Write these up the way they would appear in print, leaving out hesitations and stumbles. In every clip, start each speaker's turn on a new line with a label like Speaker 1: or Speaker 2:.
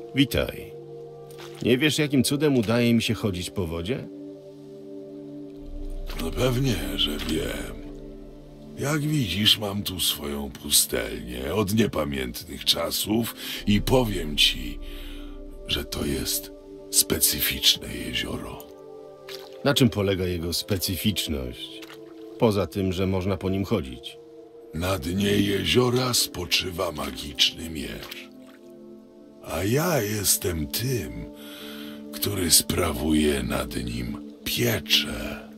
Speaker 1: Witaj. Nie wiesz, jakim cudem udaje mi się chodzić po wodzie?
Speaker 2: No pewnie, że wiem. Jak widzisz, mam tu swoją pustelnię od niepamiętnych czasów i powiem ci, że to jest specyficzne jezioro.
Speaker 1: Na czym polega jego specyficzność? Poza tym, że można po nim chodzić.
Speaker 2: Na dnie jeziora spoczywa magiczny miecz. A ja jestem tym, który sprawuje nad nim pieczę.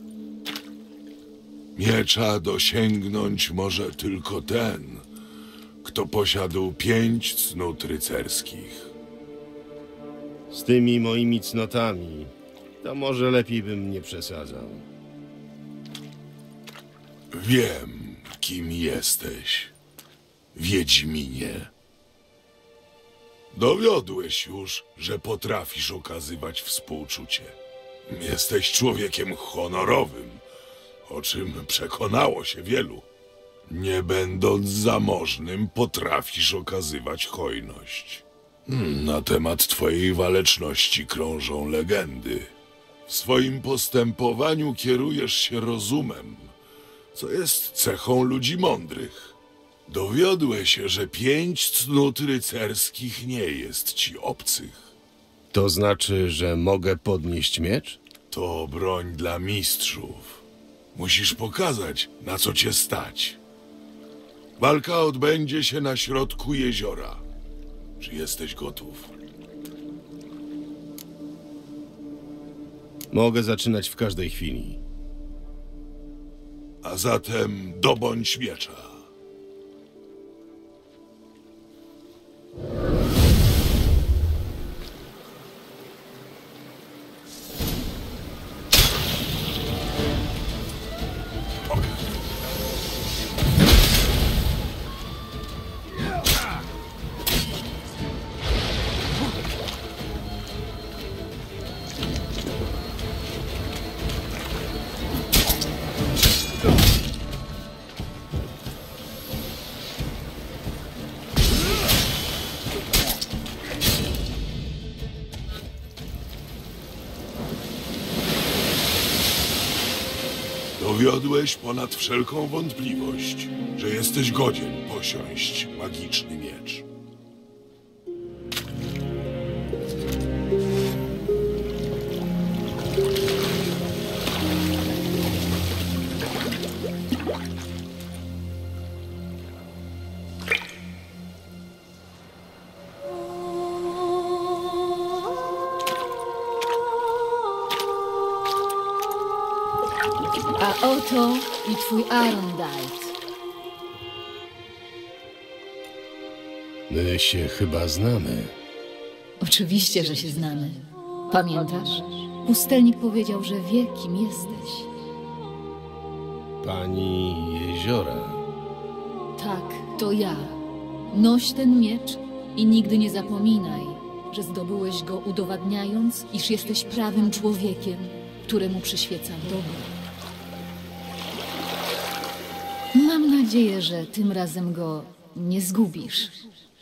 Speaker 2: Miecza dosięgnąć może tylko ten, kto posiadł 5 cnót rycerskich.
Speaker 1: Z tymi moimi cnotami, to może lepiej bym nie przesadzał.
Speaker 2: Wiem, kim jesteś, Wiedźminie. Dowiodłeś już, że potrafisz okazywać współczucie. Jesteś człowiekiem honorowym, o czym przekonało się wielu. Nie będąc zamożnym, potrafisz okazywać hojność. Na temat twojej waleczności krążą legendy. W swoim postępowaniu kierujesz się rozumem, co jest cechą ludzi mądrych. Dowiodłeś się, że 5 cnót rycerskich nie jest ci obcych.
Speaker 1: To znaczy, że mogę podnieść miecz?
Speaker 2: To broń dla mistrzów. Musisz pokazać, na co cię stać. Walka odbędzie się na środku jeziora. Czy jesteś gotów?
Speaker 1: Mogę zaczynać w każdej chwili.
Speaker 2: A zatem dobądź miecza. Dowiodłeś ponad wszelką wątpliwość, że jesteś godzien posiąść magiczny miecz.
Speaker 3: A oto i twój Arndite.
Speaker 1: My się chyba znamy.
Speaker 3: Oczywiście, że się znamy. Pamiętasz? Pustelnik powiedział, że wie, kim jesteś.
Speaker 1: Pani Jeziora.
Speaker 3: Tak, to ja. Noś ten miecz i nigdy nie zapominaj, że zdobyłeś go udowadniając, iż jesteś prawym człowiekiem, któremu przyświeca dobro. Mam nadzieję, że tym razem go nie zgubisz.